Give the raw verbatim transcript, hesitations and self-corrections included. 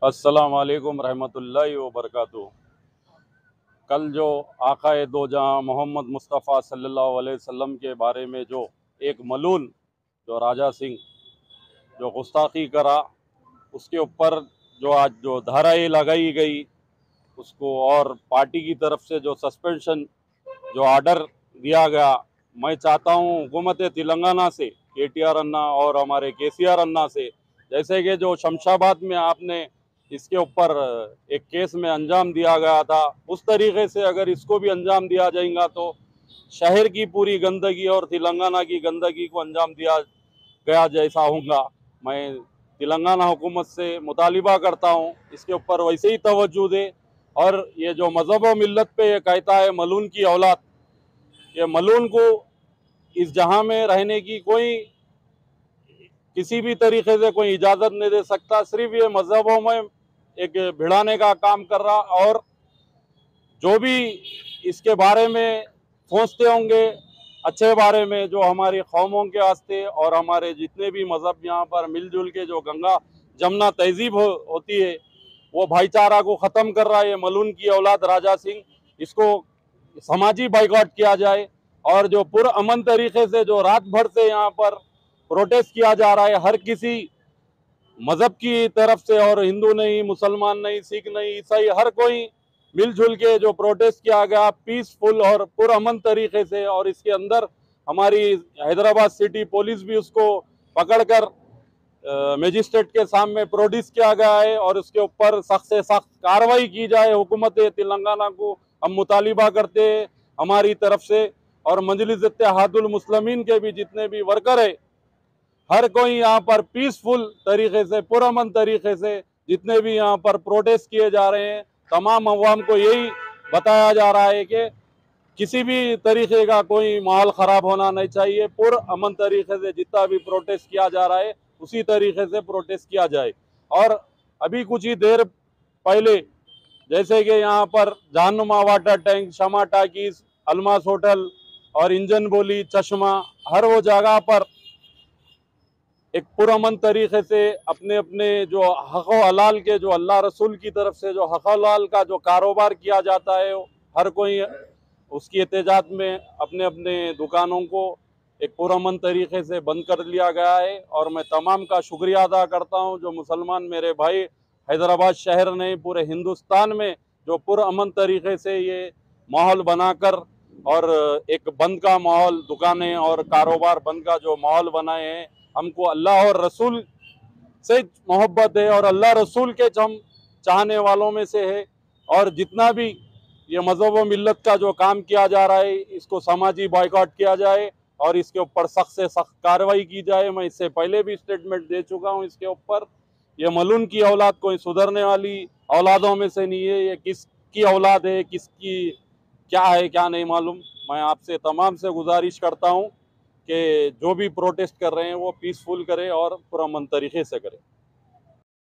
अस्सलाम वालेकुम रहमतुल्लाहि व बरकातुहू। कल जो आक़ाए दो जहां मोहम्मद मुस्तफ़ा सल्लल्लाहु अलैहि वसल्लम के बारे में जो एक मलून जो राजा सिंह जो गुस्ताखी करा, उसके ऊपर जो आज जो धाराएँ लगाई गई उसको, और पार्टी की तरफ से जो सस्पेंशन जो आर्डर दिया गया, मैं चाहता हूँ हुकूमत तेलंगाना से, के टी आर अन्ना और हमारे के सी आर अन्ना से, जैसे कि जो शमशाबाद में आपने इसके ऊपर एक केस में अंजाम दिया गया था, उस तरीके से अगर इसको भी अंजाम दिया जाएगा तो शहर की पूरी गंदगी और तेलंगाना की गंदगी को अंजाम दिया गया जैसा होगा। मैं तेलंगाना हुकूमत से मुतालिबा करता हूँ इसके ऊपर वैसे ही तवज्जो दे। और ये जो मज़हब व मिल्लत पे ये कहता है मलून की औलाद, ये मलून को इस जहां में रहने की कोई किसी भी तरीके से कोई इजाज़त नहीं दे सकता। सिर्फ ये मज़हबों में एक भिड़ाने का काम कर रहा, और जो भी इसके बारे में सोचते होंगे अच्छे बारे में, जो हमारी कौमों के वास्ते और हमारे जितने भी मज़हब यहाँ पर मिलजुल के जो गंगा जमुना तहजीब हो, होती है, वो भाईचारा को ख़त्म कर रहा है ये मलून की औलाद राजा सिंह। इसको समाजी बाइकआउट किया जाए, और जो पुरअमन तरीके से जो रात भर से यहाँ पर प्रोटेस्ट किया जा रहा है हर किसी मज़हब की तरफ से, और हिंदू नहीं, मुसलमान नहीं, सिख नहीं, ईसाई, हर कोई मिलजुल के जो प्रोटेस्ट किया गया पीसफुल और पुरअमन तरीके से, और इसके अंदर हमारी हैदराबाद सिटी पुलिस भी उसको पकड़कर मजिस्ट्रेट के सामने प्रोड्यूस किया गया है, और उसके ऊपर सख्त से सख्त कार्रवाई की जाए। हुकूमत तेलंगाना को हम मुतालिबा करते हैं हमारी तरफ से, और मजलिस इत्तेहादुल मुस्लिमीन के भी जितने भी वर्कर है, हर कोई यहाँ पर पीसफुल तरीके से, पुरअमन तरीके से जितने भी यहाँ पर प्रोटेस्ट किए जा रहे हैं, तमाम अवाम को यही बताया जा रहा है कि किसी भी तरीके का कोई माहौल ख़राब होना नहीं चाहिए। पुरअमन तरीके से जितना भी प्रोटेस्ट किया जा रहा है उसी तरीके से प्रोटेस्ट किया जाए। और अभी कुछ ही देर पहले जैसे कि यहाँ पर Jahanuma water tank, Shama talkies, Almas hotel और इंजन बोली, चश्मा, हर वो जगह पर एक पुरअमन तरीके से अपने अपने जो हक़ व हलाल के, जो अल्लाह रसूल की तरफ से जो हक़ हलाल का जो कारोबार किया जाता है, हर कोई उसकी एहतजाज में अपने अपने दुकानों को एक पुरअमन तरीके से बंद कर लिया गया है। और मैं तमाम का शुक्रिया अदा करता हूं जो मुसलमान मेरे भाई हैदराबाद शहर ने पूरे हिंदुस्तान में जो पुरअमन तरीके से ये माहौल बनाकर और एक बंद का माहौल, दुकानें और कारोबार बंद का जो माहौल बनाए हैं। हमको अल्लाह और रसूल से मोहब्बत है, और अल्लाह रसूल के हम चाहने वालों में से है, और जितना भी ये मज़हब व मिल्लत का जो काम किया जा रहा है इसको समाजी बाइकआउट किया जाए और इसके ऊपर सख्त से सख्त कार्रवाई की जाए। मैं इससे पहले भी स्टेटमेंट दे चुका हूँ इसके ऊपर। ये मलून की औलाद कोई सुधरने वाली औलादों में से नहीं है। ये किसकी औलाद है, किसकी क्या है, क्या नहीं मालूम। मैं आपसे तमाम से गुजारिश करता हूँ कि जो भी प्रोटेस्ट कर रहे हैं वो पीसफुल करें और पुरअमन तरीके से करें।